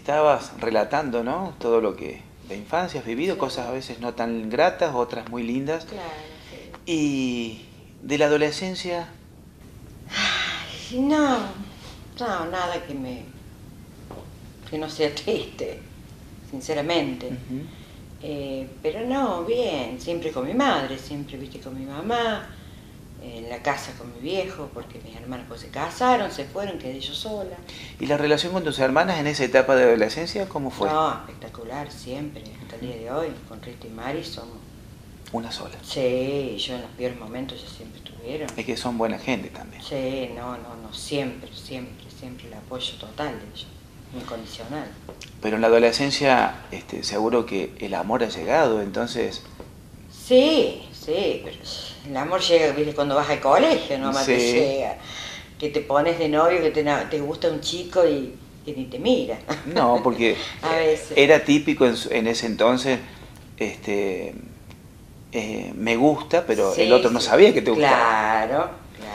estabas relatando, ¿no? Todo lo que de infancia has vivido, sí, cosas a veces no tan gratas, otras muy lindas. Claro, sí. Y de la adolescencia... Ay, no, nada que no sea triste, sinceramente. Pero no, bien, siempre con mi madre, siempre viste con mi mamá, en la casa con mi viejo, porque mis hermanos pues se casaron, se fueron, quedé yo sola. ¿Y la relación con tus hermanas en esa etapa de adolescencia cómo fue? No, espectacular, siempre, hasta el día de hoy, con Rita y Mari somos... Una sola. Sí, yo en los peores momentos ya siempre estuvieron. Es que son buena gente también. Sí, no, siempre el apoyo total de ellos, incondicional. Pero en la adolescencia seguro que el amor ha llegado, entonces... Sí, pero el amor llega, ¿viste? Cuando vas al colegio, nomás sí, te llega. Que te pones de novio, que te gusta un chico y que ni te mira. No, porque a veces era típico en ese entonces, me gusta, pero sí, el otro no sabía que te gustaba. Claro.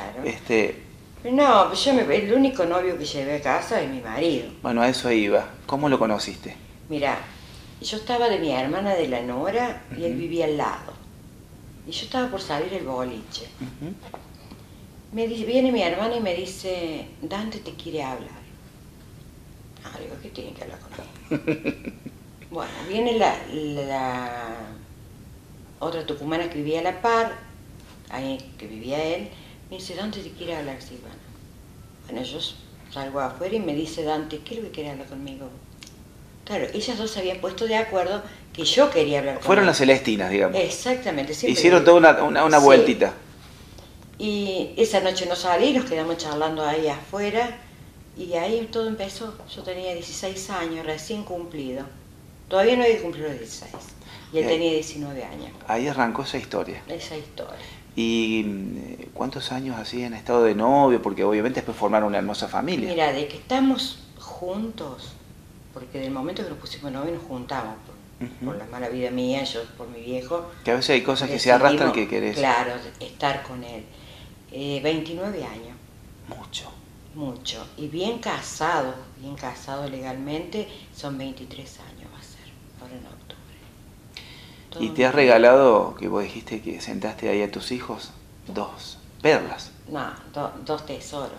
No, pues el único novio que llevé a casa es mi marido. Bueno, a eso iba. ¿Cómo lo conociste? Mirá, yo estaba de mi hermana de la Nora y él vivía al lado. Y yo estaba por salir del boliche. Viene mi hermana y me dice, Dante te quiere hablar. Ah, digo, ¿qué tiene que hablar con él? Bueno, viene la otra tucumana que vivía a la par, ahí que vivía él, me dice, Dante te quiere hablar, Silvana. Bueno, yo salgo afuera y me dice Dante, ¿qué es lo que quiere hablar conmigo? Claro, ellas dos se habían puesto de acuerdo que yo quería hablar con Fueron él. las Celestinas, digamos. Exactamente. Hicieron toda una sí, vueltita. Y esa noche no salí, nos quedamos charlando ahí afuera y ahí todo empezó. Yo tenía 16 años, recién cumplido. Todavía no había cumplido los 16. Y él tenía 19 años. Ahí arrancó esa historia. Esa historia. ¿Y cuántos años así han estado de novio? Porque obviamente después formaron una hermosa familia. Mira, de que estamos juntos, porque del momento que nos pusimos novios nos juntamos, por la mala vida mía, yo por mi viejo. Que a veces hay cosas que se arrastran que querés. Claro, estar con él. 29 años. Mucho. Y bien casado legalmente, son 23 años va a ser, ahora en octubre. ¿Y te has regalado, que vos dijiste que sentaste ahí a tus hijos, 2 perlas? No, 2 tesoros.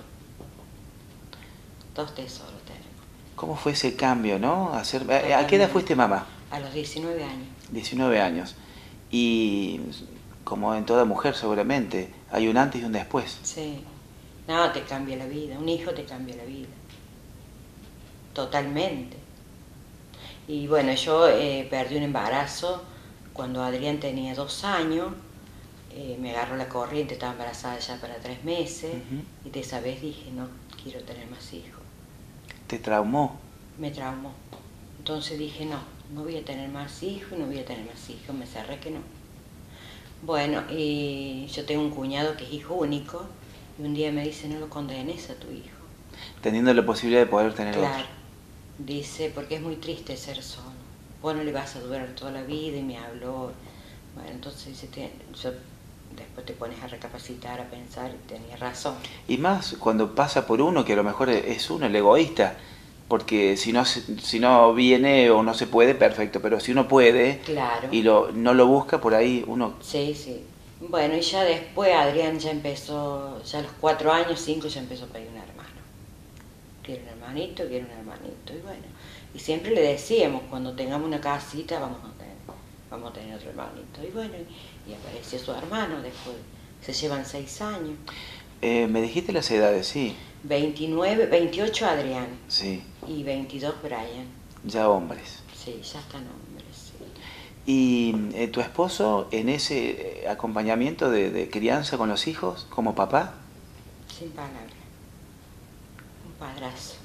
2 tesoros tenemos. ¿Cómo fue ese cambio, no? ¿A qué edad fuiste mamá? A los 19 años. 19 años. Y como en toda mujer seguramente, hay un antes y un después. Sí. No, te cambia la vida. Un hijo te cambia la vida. Totalmente. Y bueno, yo perdí un embarazo cuando Adrián tenía 2 años. Me agarró la corriente, estaba embarazada ya para 3 meses. Y de esa vez dije, no quiero tener más hijos. ¿Te traumó? Me traumó. Entonces dije, no voy a tener más hijos, me cerré que no. Bueno, y yo tengo un cuñado que es hijo único, y un día me dice, no lo condenes a tu hijo. Teniendo la posibilidad de poder tener otro. Claro, dice, porque es muy triste ser solo. Vos no le vas a durar toda la vida, y me habló. Bueno, entonces dice, después te pones a recapacitar, a pensar, y tenía razón. Y más cuando pasa por uno, que a lo mejor es uno el egoísta, porque si no viene o no se puede, perfecto, pero si uno puede, claro, y no lo busca, por ahí uno... Sí. Bueno, y ya después Adrián ya empezó, ya a los 4 años, 5, ya empezó a pedir un hermano. Quiero un hermanito, y bueno. Y siempre le decíamos, cuando tengamos una casita vamos a tener otro hermanito. Y bueno, y apareció su hermano después, se llevan 6 años. Me dijiste las edades, sí. 28 Adrián. Sí. Y 22 Brian. Ya hombres. Sí, ya están hombres, sí. ¿Y tu esposo en ese acompañamiento de crianza con los hijos, como papá? Sin palabras. Un padrazo.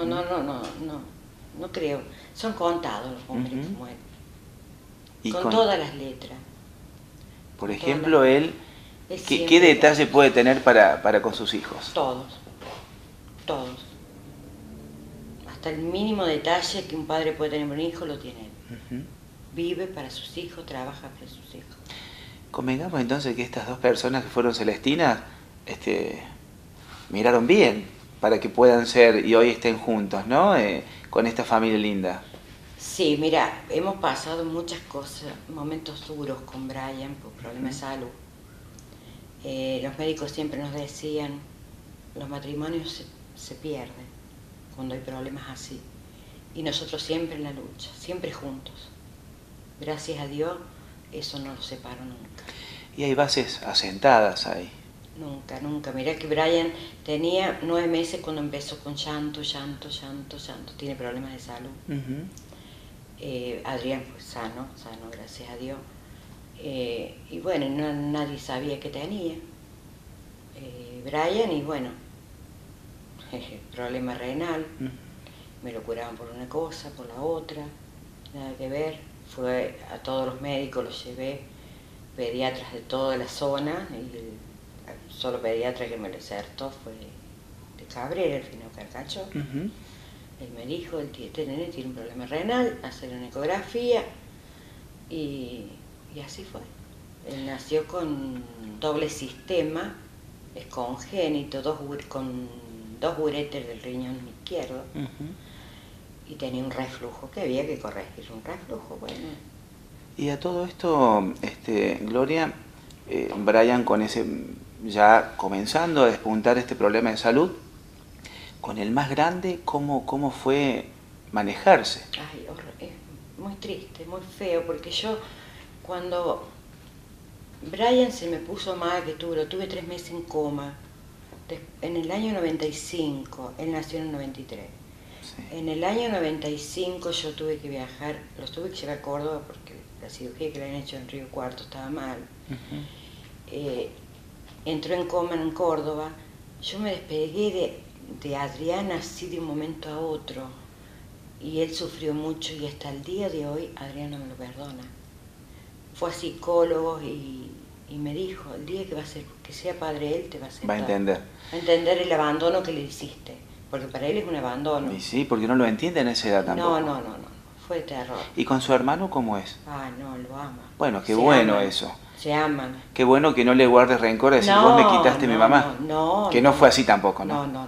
No creo. Son contados los hombres que mueren. Con todas las letras. Por ejemplo, él, ¿qué detalle puede tener para con sus hijos? Todos. Hasta el mínimo detalle que un padre puede tener por un hijo lo tiene él. Vive para sus hijos, trabaja para sus hijos. Convengamos entonces que estas 2 personas que fueron celestinas, miraron bien para que puedan ser y hoy estén juntos, ¿no? Con esta familia linda. Sí, mira, hemos pasado muchas cosas, momentos duros con Brian por problemas de salud. Los médicos siempre nos decían, los matrimonios se pierden cuando hay problemas así. Y nosotros siempre en la lucha, siempre juntos. Gracias a Dios, eso no nos separó nunca. Y hay bases asentadas ahí. Nunca, nunca. Mirá que Brian tenía 9 meses cuando empezó con llanto. Tiene problemas de salud. Adrián fue sano, gracias a Dios. Y bueno, nadie sabía que tenía. Brian, y bueno, problema renal. Me lo curaban por una cosa, por la otra. Nada que ver. Fue a todos los médicos, los llevé, pediatras de toda la zona, y el solo pediatra que me lo acertó fue de Cabrera, el Fino Carcacho. Él me dijo, este nene tiene un problema renal, hacer una ecografía, y así fue. Él nació con doble sistema, es congénito, con 2 uréteres del riñón izquierdo, y tenía un reflujo que había que corregir, un reflujo, bueno. Y a todo esto, Gloria, Brian con ese, ya comenzando a despuntar este problema de salud, con el más grande, ¿cómo fue manejarse? Ay, es muy triste, muy feo, porque yo, cuando Brian se me puso mal, lo tuve 3 meses en coma, en el año 95, él nació en el 93. Sí. En el año 95 yo tuve que viajar, los tuve que llevar a Córdoba porque la cirugía que le habían hecho en Río Cuarto estaba mal. Entró en coma en Córdoba. Yo me despegué de Adrián así de un momento a otro, y él sufrió mucho, y hasta el día de hoy Adrián no me lo perdona. Fue a psicólogos y me dijo, el día que sea padre él te va a aceptar. Va a entender. Va a entender el abandono que le hiciste, porque para él es un abandono. Y sí, porque no lo entiende en esa edad tampoco. No, fue terror. ¿Y con su hermano cómo es? Ah, no, lo ama. Bueno, qué bueno aman. Eso. Se aman. Qué bueno que no le guardes rencor a decir, vos me quitaste mi mamá. No. Que no fue así tampoco, ¿no? No.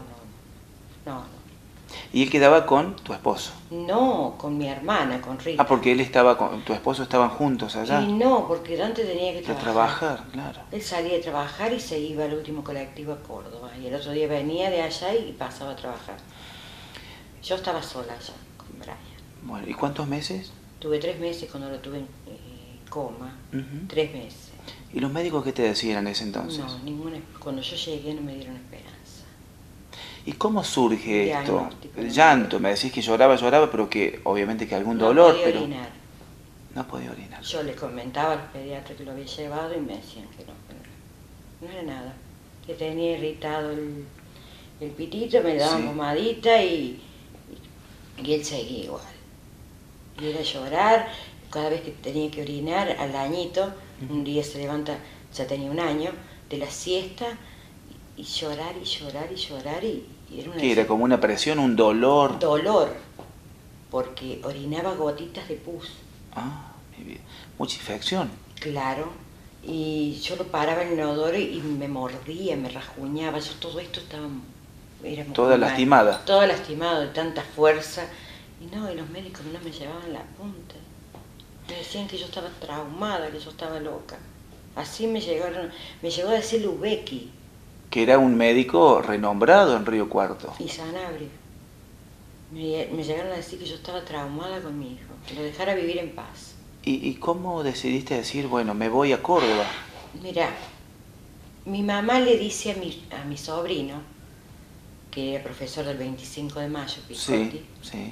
¿Y él quedaba con tu esposo? No, con mi hermana, con Rita. Ah, porque él estaba con tu esposo, estaban juntos allá. Y no, porque Dante tenía que trabajar. Claro. Él salía de trabajar y se iba al último colectivo a Córdoba. Y el otro día venía de allá y pasaba a trabajar. Yo estaba sola allá con Brian. Bueno, ¿y cuántos meses? Tuve 3 meses cuando lo tuve en coma. 3 meses. ¿Y los médicos qué te decían en ese entonces? No, ninguna. Cuando yo llegué no me dieron esperanza. ¿Y cómo surge esto? El llanto, me decís que lloraba, pero que obviamente que algún dolor, no podía pero orinar. No podía orinar. Yo le comentaba a los pediatras que lo había llevado y me decían que no era nada. Que tenía irritado el pitito, me daban pomadita y él seguía igual. Y era llorar, cada vez que tenía que orinar, al añito, un día se levanta, ya tenía 1 año, de la siesta, y llorar y era una... ¿Qué era? ¿Como una presión, un dolor? Dolor, porque orinaba gotitas de pus. Ah, mi vida. Mucha infección. Claro, y yo lo paraba en el inodoro y me mordía, me rajuñaba, yo todo esto estaba... Toda lastimada. Toda lastimada, de tanta fuerza. Y los médicos no me llevaban la punta. Me decían que yo estaba traumada, que yo estaba loca. Así me llegó a decir Lubecki. Que era un médico renombrado en Río Cuarto. Y Sanabria. Me llegaron a decir que yo estaba traumada con mi hijo, que lo dejara vivir en paz. ¿Y cómo decidiste decir, bueno, me voy a Córdoba? Mirá, mi mamá le dice a mi sobrino, que era profesor del 25 de mayo, Picotti. Sí.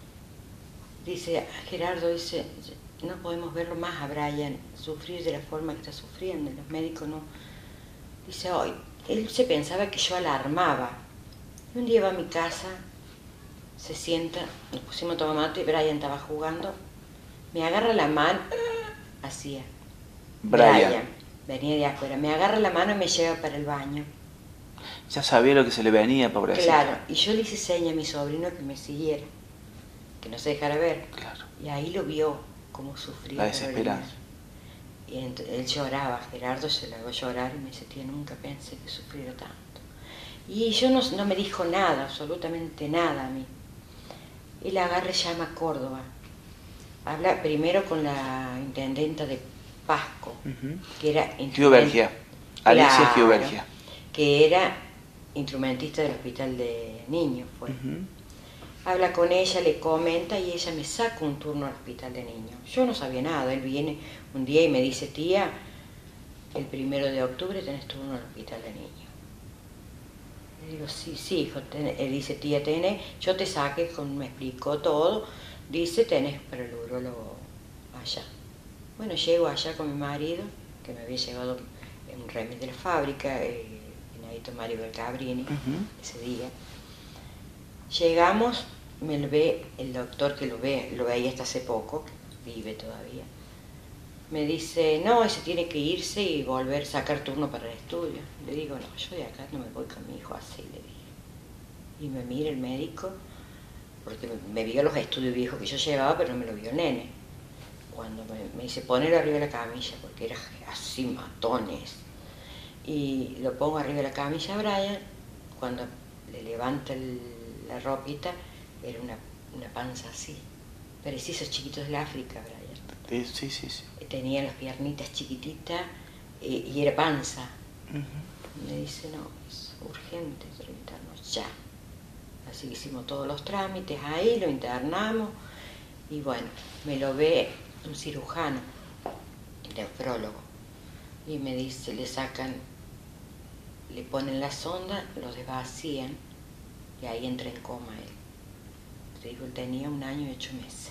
Dice, Gerardo, no podemos verlo más a Brian sufrir de la forma que está sufriendo, los médicos no... Dice, hoy, él se pensaba que yo alarmaba. Y un día va a mi casa, se sienta, nos pusimos a tomar mate, Brian estaba jugando, me agarra la mano, hacía. Brian, venía de afuera, me agarra la mano y me lleva para el baño. Ya sabía lo que se le venía, pobrecito. Claro, y yo le hice seña a mi sobrino que me siguiera, que no se dejara ver. Claro. Y ahí lo vio, cómo sufría. La desesperanza. Y él lloraba, Gerardo se le hago llorar y me dice, tía, nunca pensé que sufriera tanto. Y yo no me dijo nada, absolutamente nada a mí. Y la agarra y llama a Córdoba. Habla primero con la intendenta de Pasco, que era Giubergia, Alicia claro, Giubergia. que era instrumentista del hospital de niños. Pues. Habla con ella, le comenta y ella me saca un turno al hospital de niños. Yo no sabía nada, él viene un día y me dice, tía, el 1 de octubre tenés turno al hospital de niños. Le digo, sí, hijo, él dice, tía, tenés, yo te saqué, me explicó todo, dice, tenés para el urólogo allá. Bueno, llego allá con mi marido, que me había llevado un remedio de la fábrica, Benedito Mario Belcabrini, ese día. Llegamos, me lo ve el doctor que lo veía hasta hace poco, vive todavía. Me dice, no, ese tiene que irse y volver a sacar turno para el estudio. Le digo, no, yo de acá no me voy con mi hijo así, le dije. Y me mira el médico, porque me vio los estudios viejos que yo llevaba, pero no me lo vio el nene. Cuando me dice, ponelo arriba de la camilla, porque era así matones. Y lo pongo arriba de la camilla a Brian, cuando le levanta la ropita, era una panza así. Parecía esos chiquitos del África, Brian. Sí. Tenía las piernitas chiquititas y era panza. Me dice, no, es urgente internarnos ya. Así que hicimos todos los trámites ahí, lo internamos y bueno, me lo ve un cirujano, nefrólogo, y me dice, le ponen la sonda, lo desvacían y ahí entra en coma él. Te digo, él tenía 1 año y 8 meses.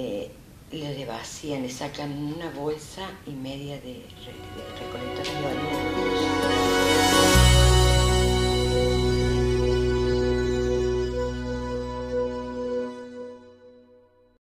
Le desvacían, le sacan 1,5 bolsas de recolectores de hormonas